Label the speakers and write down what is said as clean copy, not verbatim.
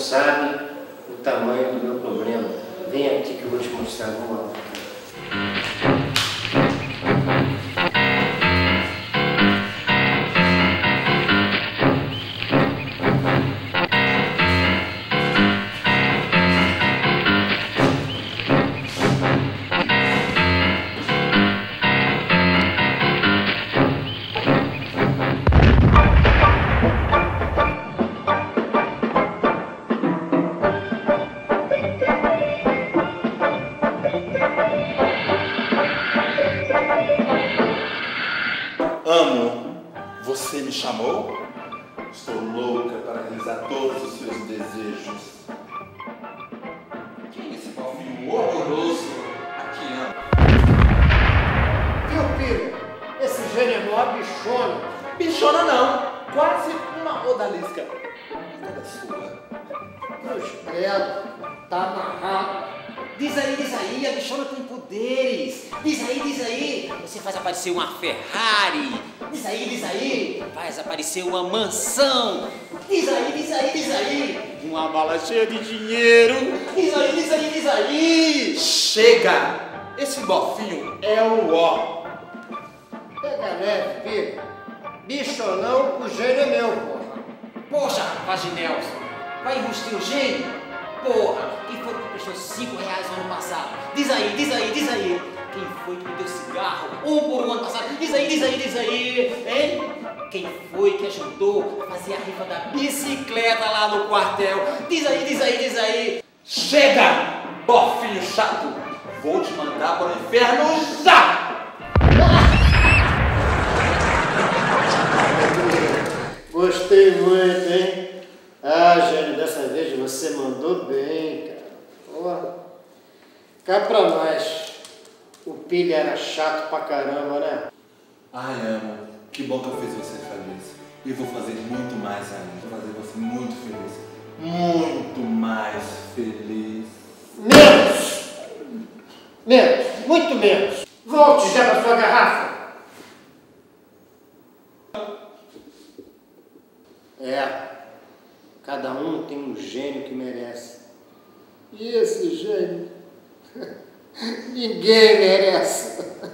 Speaker 1: sabe o tamanho do meu problema. Vem aqui que eu vou te mostrar. Vamos lá.
Speaker 2: Amo, você me chamou? Estou louca para realizar todos os seus desejos. Quem é esse golfinho horroroso? Aqui amo.
Speaker 1: Viu, filho? Esse gênio é mó bichona.
Speaker 2: Bichona não, quase uma odalisca. Toda sua.
Speaker 1: Cruz credo, tá amarrado.
Speaker 3: Diz aí, a bichona tem poderes. Diz aí, você faz aparecer uma Ferrari. Diz aí, faz aparecer uma mansão. Diz aí, uma mala cheia de dinheiro. Diz aí.
Speaker 2: Chega! Esse golfinho é o ó.
Speaker 1: Pega leve, filho. Bichonão, o gênio é meu, porra.
Speaker 3: Poxa, Vaginelson, vai enrustir o gênio? Porra, quem foi que me prestou R$5 no ano passado? Diz aí. Quem foi que me deu cigarro? 1 por 1 ano passado? Diz aí, hein? Quem foi que ajudou a fazer a rifa da bicicleta lá no quartel? Diz aí.
Speaker 2: Chega! Golfinho chato! Vou te mandar para o inferno já!
Speaker 1: Gostei muito, hein? Ah, gênio, dessa vez você mandou bem, cara. Porra. Cá pra nós. O pilha era chato pra caramba, né?
Speaker 2: Ai, amo. Que bom que eu fiz você feliz. E vou fazer muito mais ainda. Vou fazer você muito feliz. Muito mais feliz.
Speaker 1: Menos. Muito menos. Volte já pra sua garrafa. Cada um tem um gênio que merece. E esse gênio, ninguém merece.